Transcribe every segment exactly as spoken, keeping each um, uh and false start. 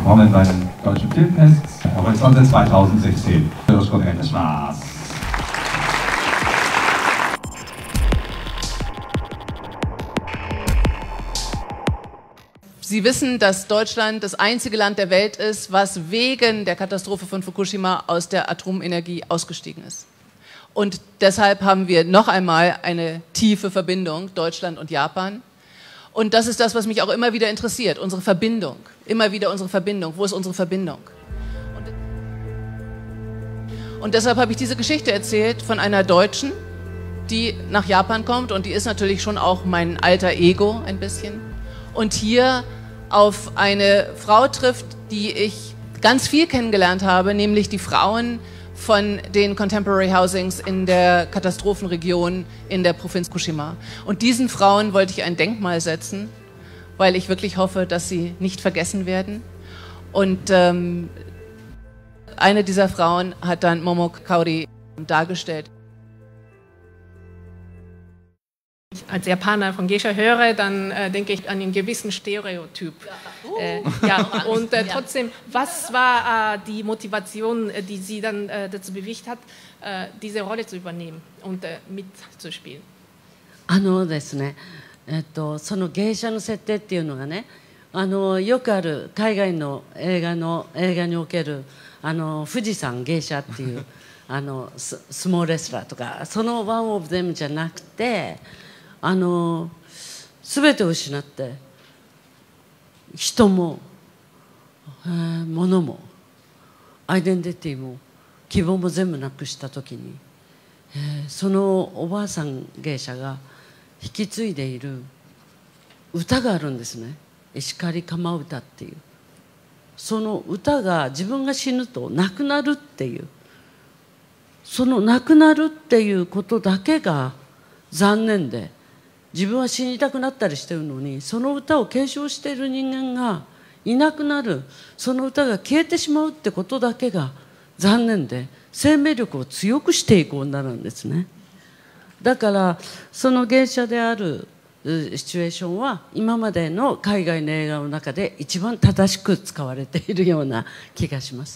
willkommen beim Deutschen Filmfest Horizonte zweitausendsechzehn. Sie wissen, dass Deutschland das einzige Land der Welt ist, was wegen der Katastrophe von Fukushima aus der Atomenergie ausgestiegen ist. Und deshalb haben wir noch einmal eine tiefe Verbindung, Deutschland und Japan. Und das ist das, was mich auch immer wieder interessiert, unsere Verbindung. Immer wieder unsere Verbindung. Wo ist unsere Verbindung? Und, und deshalb habe ich diese Geschichte erzählt von einer Deutschen, die nach Japan kommt. Und die ist natürlich schon auch mein alter Ego ein bisschen. Und hier auf eine Frau trifft, die ich ganz viel kennengelernt habe, nämlich die Frauen von den Contemporary Housings in der Katastrophenregion in der Provinz Fukushima. Und diesen Frauen wollte ich ein Denkmal setzen, weil ich wirklich hoffe, dass sie nicht vergessen werden. Und ähm, eine dieser Frauen hat dann Momo Kaori dargestellt. Als Japaner von Geisha höre, dann äh, denke ich an einen gewissen Stereotyp. Ja, uh, äh, ja. Und äh, trotzdem, was war äh, die Motivation, äh, die Sie dann äh, dazu bewegt hat, äh, diese Rolle zu übernehmen und äh, mitzuspielen? あのですね、えっとその芸者の設定っていうのがね、あのよくある海外の映画の映画におけるあの富士山芸者っていうあのス相撲レスラーとかそのワンオブゼムじゃなくて。あの全てを失って人も、えー、物もアイデンティティも希望も全部なくした時に、えー、そのおばあさん芸者が引き継いでいる歌があるんですね。石狩釜歌っていうその歌が自分が死ぬと亡くなるっていうその亡くなるっていうことだけが残念で。自分は死にたくなったりしてるのにその歌を継承している人間がいなくなるその歌が消えてしまうってことだけが残念で生命力を強くしていく女なんですね。だからその芸者であるシチュエーションは今までの海外の映画の中で一番正しく使われているような気がします。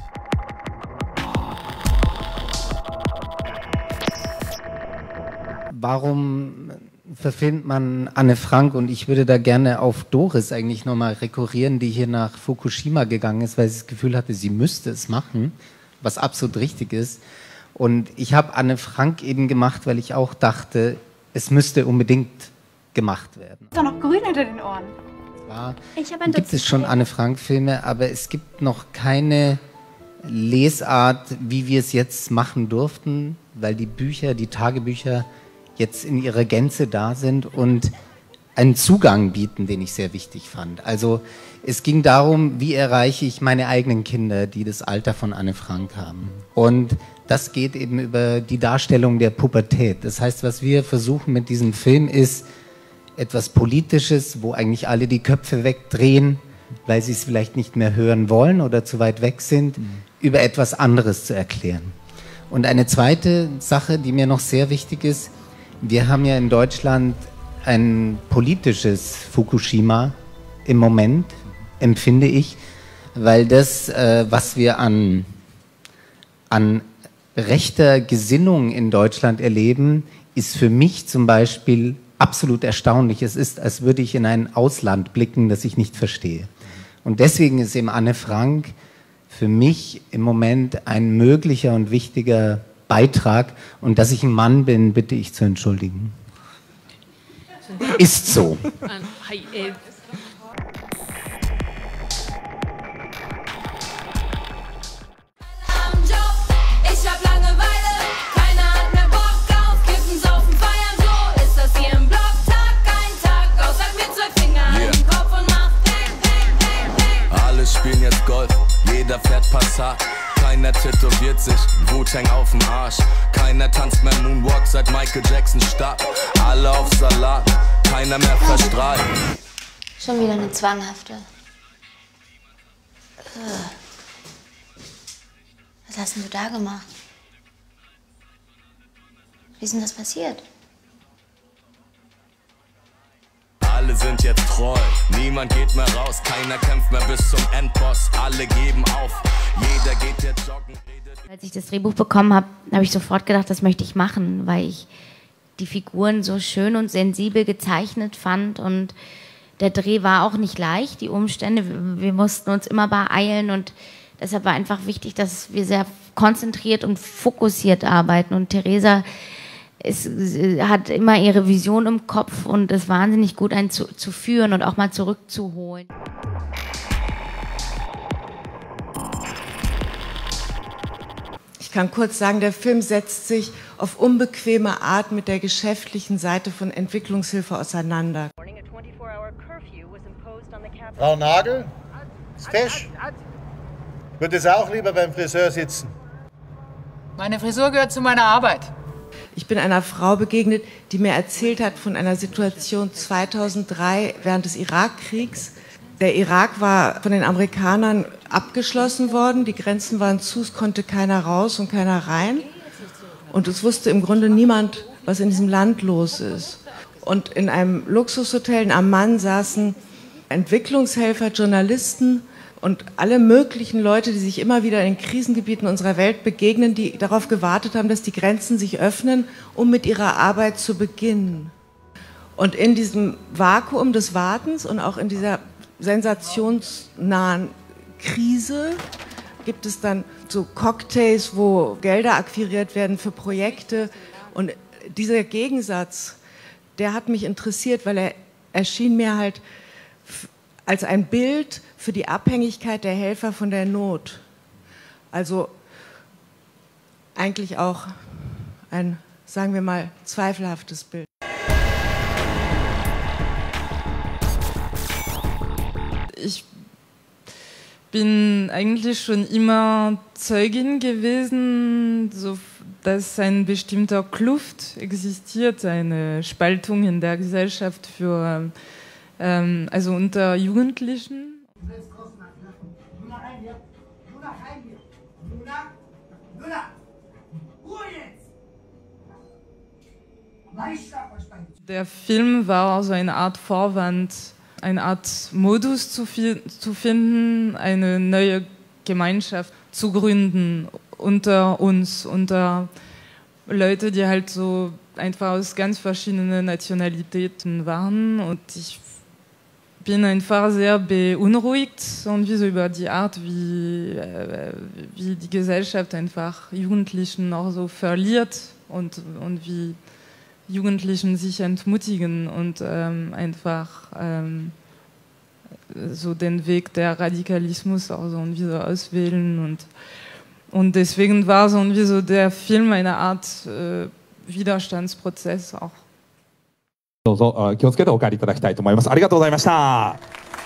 Warum verfilmt man Anne Frank? Und ich würde da gerne auf Doris eigentlich nochmal rekurrieren, die hier nach Fukushima gegangen ist, weil sie das Gefühl hatte, sie müsste es machen, was absolut richtig ist. Und ich habe Anne Frank eben gemacht, weil ich auch dachte, es müsste unbedingt gemacht werden. Ist doch noch grün hinter den Ohren. Zwar gibt es schon Anne Frank-Filme, aber es gibt noch keine Lesart, wie wir es jetzt machen durften, weil die Bücher, die Tagebücher jetzt in ihrer Gänze da sind und einen Zugang bieten, den ich sehr wichtig fand. Also es ging darum, wie erreiche ich meine eigenen Kinder, die das Alter von Anne Frank haben. Und das geht eben über die Darstellung der Pubertät. Das heißt, was wir versuchen mit diesem Film ist etwas Politisches, wo eigentlich alle die Köpfe wegdrehen, weil sie es vielleicht nicht mehr hören wollen oder zu weit weg sind, mhm. über etwas anderes zu erklären. Und eine zweite Sache, die mir noch sehr wichtig ist, wir haben ja in Deutschland ein politisches Fukushima im Moment, empfinde ich, weil das, äh, was wir an, an rechter Gesinnung in Deutschland erleben, ist für mich zum Beispiel absolut erstaunlich. Es ist, als würde ich in ein Ausland blicken, das ich nicht verstehe. Und deswegen ist eben Anne Frank für mich im Moment ein möglicher und wichtiger Beitrag. Und dass ich ein Mann bin, bitte ich zu entschuldigen. Ist so. Spielen jetzt Golf, jeder fährt Passat, keiner tätowiert sich Wu-Tang auf dem Arsch, keiner tanzt mehr Moonwalk seit Michael Jackson starb, alle auf Salat, keiner mehr verstrahlt. Schon wieder eine zwanghafte. Was hast denn du da gemacht? Wie ist denn das passiert? alle sind jetzt treu. Niemand geht mehr raus, keiner kämpft mehr bis zum Endboss. Alle geben auf, jeder geht jetzt joggen. Als ich das Drehbuch bekommen habe, habe ich sofort gedacht, das möchte ich machen, weil ich die Figuren so schön und sensibel gezeichnet fand und der Dreh war auch nicht leicht, die Umstände, wir mussten uns immer beeilen und deshalb war einfach wichtig, dass wir sehr konzentriert und fokussiert arbeiten und Theresa ist, hat immer ihre Vision im Kopf und ist wahnsinnig gut, einen zu, zu führen und auch mal zurückzuholen. Ich kann kurz sagen, der Film setzt sich auf unbequeme Art mit der geschäftlichen Seite von Entwicklungshilfe auseinander. Frau Nagel, ist Fisch. Würde es auch lieber beim Friseur sitzen? Meine Frisur gehört zu meiner Arbeit. Ich bin einer Frau begegnet, die mir erzählt hat von einer Situation zweitausenddrei während des Irakkriegs. Der Irak war von den Amerikanern abgeschlossen worden, die Grenzen waren zu, es konnte keiner raus und keiner rein. Und es wusste im Grunde niemand, was in diesem Land los ist. Und in einem Luxushotel in Amman saßen Entwicklungshelfer, Journalisten und alle möglichen Leute, die sich immer wieder in Krisengebieten unserer Welt begegnen, die darauf gewartet haben, dass die Grenzen sich öffnen, um mit ihrer Arbeit zu beginnen. Und in diesem Vakuum des Wartens und auch in dieser sensationsnahen Krise gibt es dann so Cocktails, wo Gelder akquiriert werden für Projekte. Und dieser Gegensatz, der hat mich interessiert, weil er erschien mir halt als ein Bild für die Abhängigkeit der Helfer von der Not. Also eigentlich auch ein, sagen wir mal, zweifelhaftes Bild. Ich bin eigentlich schon immer Zeugin gewesen, so, dass ein bestimmter Kluft existiert, eine Spaltung in der Gesellschaft für, ähm, also unter Jugendlichen. Der Film war so eine Art Vorwand, eine Art Modus zu, fi zu finden, eine neue Gemeinschaft zu gründen unter uns, unter Leute, die halt so einfach aus ganz verschiedenen Nationalitäten waren. Und ich bin einfach sehr beunruhigt irgendwie so über die Art, wie, äh, wie die Gesellschaft einfach Jugendlichen auch so verliert und, und wie Jugendlichen sich entmutigen und ähm, einfach ähm, so den Weg der Radikalismus auch so irgendwie so auswählen und, und deswegen war so irgendwie so der Film eine Art äh, Widerstandsprozess auch. どうぞ気をつけてお帰りいただきたいと思います。ありがとうございました。